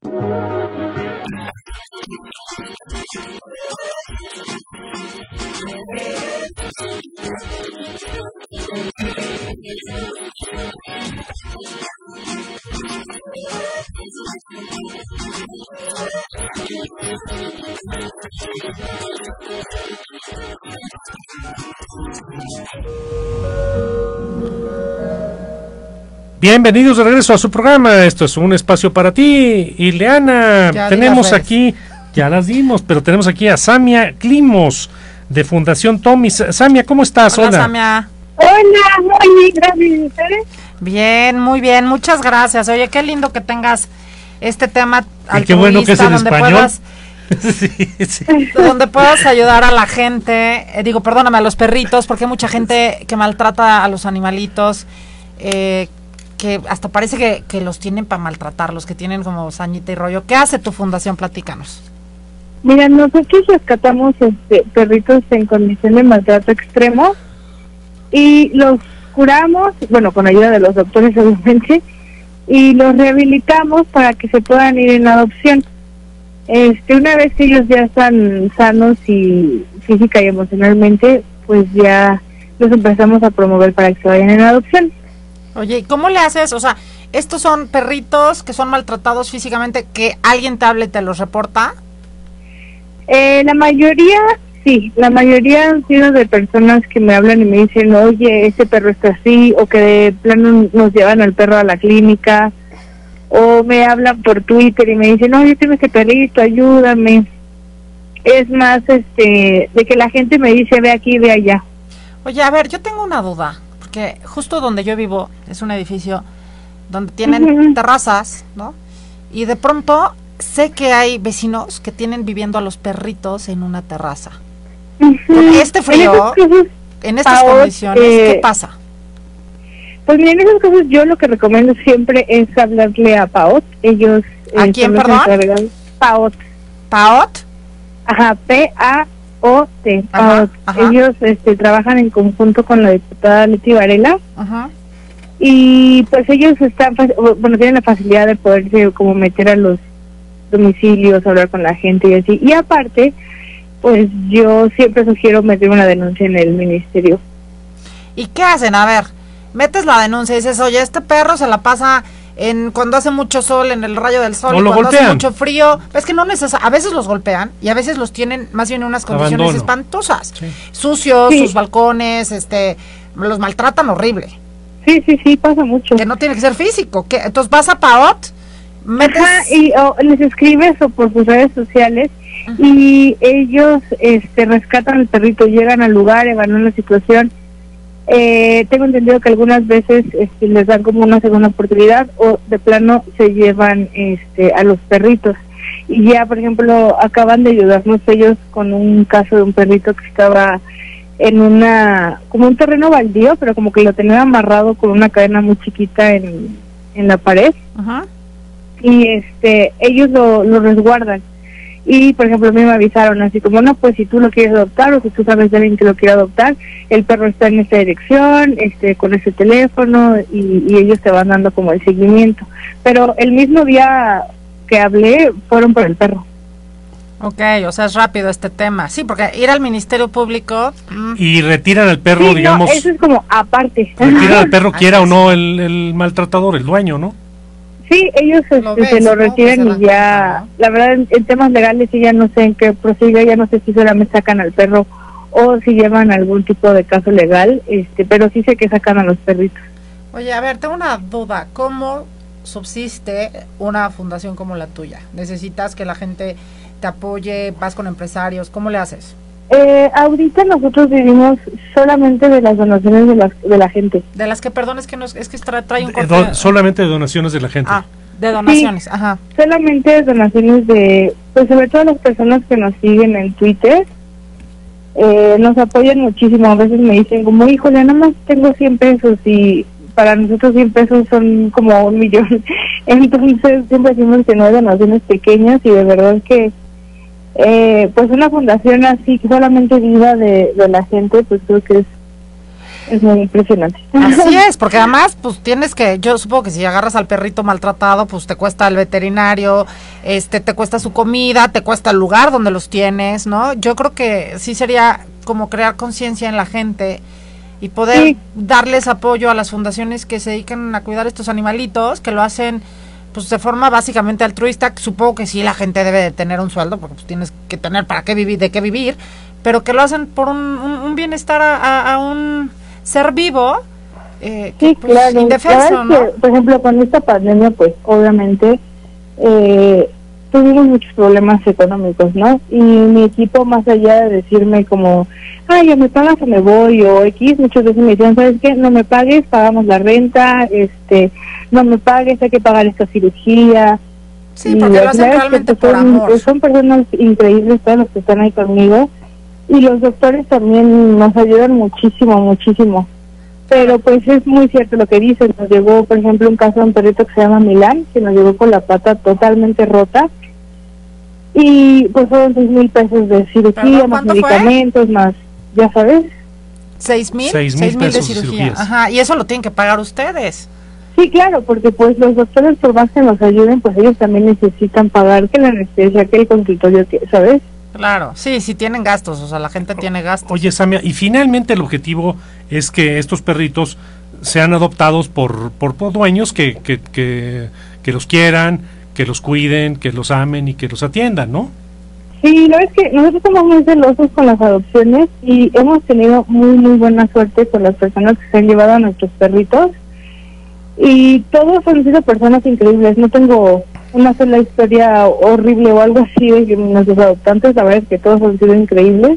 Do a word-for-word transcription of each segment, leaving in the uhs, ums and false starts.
Bienvenidos de regreso a su programa. Esto es Un Espacio para Ti. Ileana, ya tenemos aquí, ya las dimos, pero tenemos aquí a Samia Climos de Fundación Tomis. Samia, ¿cómo estás? Hola, Hola. Samia. Hola, muy bien, gracias. ¿Y ustedes? Bien, muy bien, muchas gracias. Oye, qué lindo que tengas este tema Y qué bueno que es en donde español. puedas, sí, sí. donde puedas ayudar a la gente, eh, digo, perdóname, a los perritos, porque hay mucha gente que maltrata a los animalitos, eh, que hasta parece que, que los tienen para maltratarlos, que tienen como sañita y rollo. ¿Qué hace tu fundación? Platícanos. Mira, nosotros rescatamos este, perritos en condición de maltrato extremo y los curamos, bueno, con ayuda de los doctores obviamente, y los rehabilitamos para que se puedan ir en adopción. Este, una vez que ellos ya están sanos y física y emocionalmente, pues ya los empezamos a promover para que se vayan en adopción. Oye, ¿y cómo le haces? O sea, estos son perritos que son maltratados físicamente, que alguien te hable y te los reporta. Eh, la mayoría, sí, la mayoría han sido de personas que me hablan y me dicen, oye, ese perro está así, o que de plano nos llevan al perro a la clínica, o me hablan por Twitter y me dicen, no, yo tengo este perrito, ayúdame. Es más, este, de que la gente me dice, ve aquí, ve allá. Oye, a ver, yo tengo una duda, porque justo donde yo vivo es un edificio donde tienen Uh-huh. terrazas, ¿no? Y de pronto sé que hay vecinos que tienen viviendo a los perritos en una terraza. Uh-huh. Con este frío, En esas cosas, en estas Paola, condiciones, eh, ¿qué pasa? pues mira, en esas cosas yo lo que recomiendo siempre es hablarle a PAOT. Ellos ¿A eh, quién, son los perdón? encargados. PAOT. ¿Paot? Ajá, P A O T. Ajá, PAOT. ajá. Ellos este, trabajan en conjunto con la diputada Leti Varela. Ajá. Y pues ellos están, bueno, tienen la facilidad de poderse como meter a los domicilios, hablar con la gente y así. Y aparte, pues yo siempre sugiero meter una denuncia en el ministerio. ¿Y qué hacen? A ver, metes la denuncia y dices, oye, este perro se la pasa en cuando hace mucho sol, en el rayo del sol, O y lo cuando golpean. hace mucho frío. Es que no necesariamente, a veces los golpean y a veces los tienen más bien en unas condiciones Abandono. espantosas. Sí. Sucios, Sí. sus balcones, este, los maltratan horrible. Sí, sí, sí, pasa mucho. Que no tiene que ser físico. Que entonces vas a Paot, metes... Ajá, y o, les escribes o por sus redes sociales. Ujú. Y ellos este rescatan al perrito, llegan al lugar, evalúan la situación. Eh, tengo entendido que algunas veces este, les dan como una segunda oportunidad o de plano se llevan este a los perritos. Y ya, por ejemplo, acaban de ayudarnos ellos con un caso de un perrito que estaba en una, como un terreno baldío, pero como que lo tenían amarrado con una cadena muy chiquita en, en la pared. Ajá. Y este ellos lo, lo resguardan. Y por ejemplo a mí me avisaron así como, no, pues si tú lo quieres adoptar o si tú sabes de alguien que lo quiere adoptar, el perro está en esta dirección, este con ese teléfono, y, y ellos te van dando como el seguimiento. Pero el mismo día que hablé fueron por el perro. Ok, o sea, es rápido este tema. Sí, porque ir al Ministerio Público... mm, Y retiran al perro, Sí, digamos, no, eso es como aparte. retiran al perro, quiera o no el, el maltratador, el dueño, ¿no? Sí, ellos este, Lo ves, se lo ¿no? retiran Que se y dan ya, cuenta, la verdad en, en temas legales sí ya no sé en qué prosigue, ya no sé si solamente sacan al perro o si llevan algún tipo de caso legal, este, pero sí sé que sacan a los perritos. Oye, a ver, tengo una duda. ¿Cómo subsiste una fundación como la tuya? ¿Necesitas que la gente te apoye? ¿Vas con empresarios? ¿Cómo le haces? Eh, ahorita nosotros vivimos solamente de las donaciones de, las, de la gente. De las que, perdón, es que, nos, es que tra, trae un Eh, corte... do- solamente de donaciones de la gente. Ah, de donaciones, Sí. ajá. Solamente donaciones de, pues sobre todo las personas que nos siguen en Twitter, eh, nos apoyan muchísimo. A veces me dicen como, híjole, nada más tengo cien pesos y para nosotros cien pesos son como un millón. Entonces siempre decimos que no hay donaciones pequeñas y de verdad que eh, pues una fundación así que solamente viva de, de la gente, pues creo que es es muy impresionante. Así es, porque además, pues tienes que, yo supongo que si agarras al perrito maltratado, pues te cuesta el veterinario, este, te cuesta su comida, te cuesta el lugar donde los tienes, ¿no? Yo creo que sí sería como crear conciencia en la gente y poder sí. darles apoyo a las fundaciones que se dedican a cuidar estos animalitos, que lo hacen pues de forma básicamente altruista. Supongo que sí la gente debe de tener un sueldo, porque pues tienes que tener para qué vivir, de qué vivir, pero que lo hacen por un, un, un bienestar a, a, a un ser vivo, eh, que, sí, pues, claro. indefenso, ¿no? Que, por ejemplo, con esta pandemia, pues obviamente eh, tuvimos muchos problemas económicos, ¿no? Y mi equipo, más allá de decirme como, ay, ya me pagas o me voy, o X, muchas veces me decían, ¿sabes qué? No me pagues, pagamos la renta, este, no me pagues, hay que pagar esta cirugía. Sí, porque lo hacen realmente por son, amor. Son personas increíbles, todos los que están ahí conmigo, y los doctores también nos ayudan muchísimo, muchísimo. Pero pues es muy cierto lo que dicen. Nos llegó, por ejemplo, un caso de un perrito que se llama Milán, que nos llegó con la pata totalmente rota, y pues fueron seis mil pesos de cirugía, más medicamentos, fue? Más, ya sabes. ¿Seis mil? Seis mil pesos de cirugía. Ajá, y eso lo tienen que pagar ustedes. Sí, claro, porque pues los doctores, por más que nos ayuden, pues ellos también necesitan pagar que la anestesia, que el consultorio, ¿sabes? Claro, sí, sí tienen gastos, o sea, la gente tiene gastos. Oye, Samia, y finalmente el objetivo es que estos perritos sean adoptados por, por, por dueños que, que, que, que los quieran, que los cuiden, que los amen y que los atiendan, ¿no? Sí, la verdad es que nosotros somos muy celosos con las adopciones y hemos tenido muy, muy buena suerte con las personas que se han llevado a nuestros perritos. Y todos han sido personas increíbles. No tengo una sola historia horrible o algo así de nuestros adoptantes. La verdad es que todos han sido increíbles.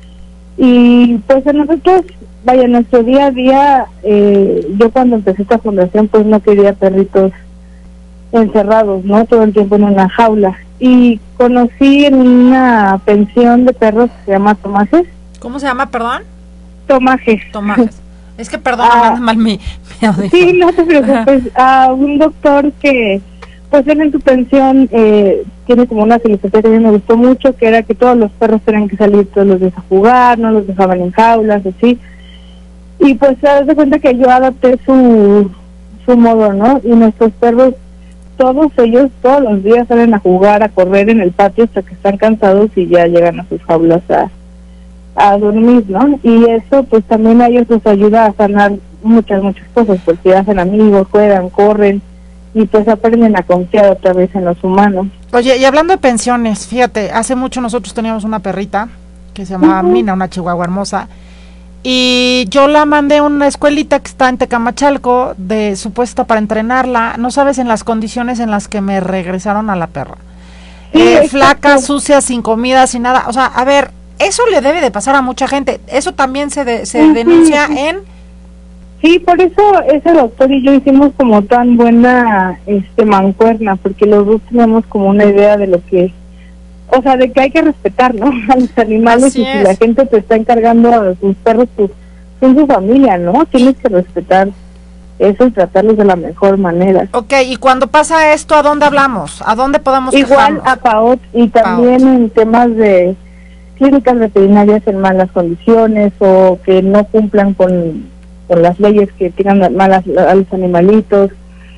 Y pues a nosotros, vaya, nuestro día a día, eh, yo cuando empecé esta fundación pues no quería perritos encerrados, ¿no? Todo el tiempo en una jaula. Y conocí en una pensión de perros que se llama Tomajes. ¿Cómo se llama, perdón? Tomajes. Tomajes. Es que perdón, ah, me anda mal mi, mi audífono. Sí, no te preocupes. A un doctor que, pues él en su pensión eh, tiene como una filosofía que a mí me gustó mucho, que era que todos los perros tenían que salir todos los días a jugar, no los dejaban en jaulas, así. Y pues se das cuenta que yo adapté su, su modo, ¿no? Y nuestros perros, todos ellos, todos los días salen a jugar, a correr en el patio hasta que están cansados y ya llegan a sus jaulas a... a dormir, ¿no? Y eso pues también a ellos les ayuda a sanar muchas, muchas cosas, porque hacen amigos, juegan, corren y pues aprenden a confiar otra vez en los humanos. Oye, y hablando de pensiones, fíjate, hace mucho nosotros teníamos una perrita que se llamaba uh-huh. Mina, una chihuahua hermosa, y yo la mandé a una escuelita que está en Tecamachalco de supuesta para entrenarla. No sabes en las condiciones en las que me regresaron a la perra. Sí, eh, flaca, sucia, sin comida, sin nada. O sea, a ver, eso le debe de pasar a mucha gente. Eso también se de, se uh-huh. denuncia en... Sí, por eso ese doctor y yo hicimos como tan buena este mancuerna, porque los dos tenemos como una idea de lo que, o sea, de que hay que respetar, ¿no? A los animales. Así y es. Si la gente te está encargando a sus perros, pues son su familia, ¿no? Tienes que respetar eso y tratarlos de la mejor manera. Ok, y cuando pasa esto, ¿a dónde hablamos? ¿A dónde podemos Igual quejarnos? A P A O T, y también P A O T. En temas de clínicas veterinarias en malas condiciones o que no cumplan con, con las leyes que tiran malas a los animalitos,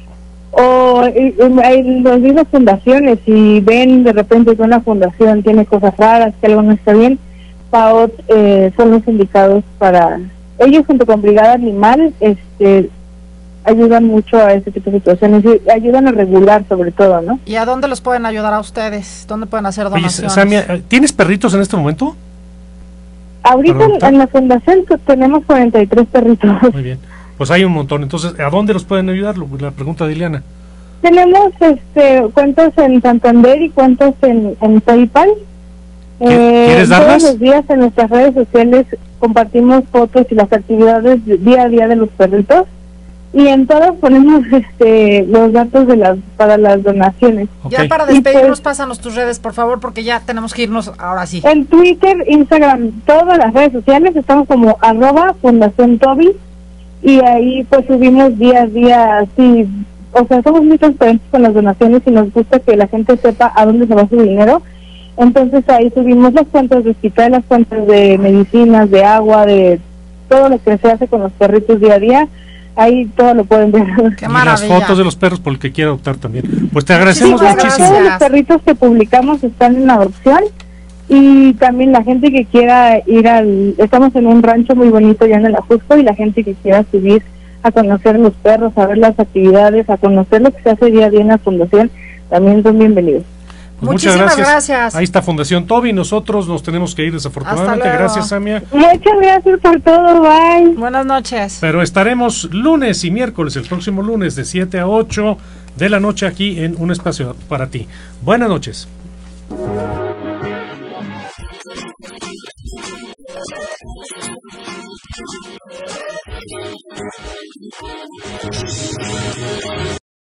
o en las mismas fundaciones, si ven de repente que una fundación tiene cosas raras, que algo no está bien, P A O T eh, son los indicados para ellos, junto con Brigada Animal, este ayudan mucho a este tipo de situaciones y ayudan a regular sobre todo, ¿no? ¿Y a dónde los pueden ayudar a ustedes? ¿Dónde pueden hacer donaciones? Oye, Samia, ¿tienes perritos en este momento? Ahorita en, en la fundación pues, tenemos cuarenta y tres perritos. Muy bien, pues hay un montón. Entonces, ¿a dónde los pueden ayudar? La pregunta de Ileana. Tenemos este cuentas en Santander y cuentas en, en PayPal. ¿Quieres eh, darlas? Todos los días en nuestras redes sociales compartimos fotos y las actividades día a día de los perritos. Y en todas ponemos este los datos de las para las donaciones. Okay. Ya para despedirnos, pues, pásanos tus redes, por favor, porque ya tenemos que irnos ahora sí. En Twitter, Instagram, todas las redes sociales estamos como arroba Fundación Toby, y ahí pues subimos día a día, así, o sea, somos muy transparentes con las donaciones y nos gusta que la gente sepa a dónde se va su dinero. Entonces ahí subimos las cuentas de hospital, las cuentas de medicinas, de agua, de todo lo que se hace con los perritos día a día. Ahí todo lo pueden ver. Qué y maravilla. las fotos de los perros por el que quiera adoptar también. Pues te agradecemos Sí, claro, muchísimo. todos los perritos que publicamos están en adopción y también la gente que quiera ir al... Estamos en un rancho muy bonito ya en el Ajusco y la gente que quiera subir a conocer los perros, a ver las actividades, a conocer lo que se hace día a día en la fundación, también son bienvenidos. Pues Muchísimas muchas gracias. gracias. Ahí está Fundación Toby. Nosotros nos tenemos que ir desafortunadamente. Hasta luego. Gracias, Samia. Muchas gracias por todo, bye. Buenas noches. Pero estaremos lunes y miércoles, el próximo lunes, de siete a ocho de la noche aquí en Un Espacio para Ti. Buenas noches.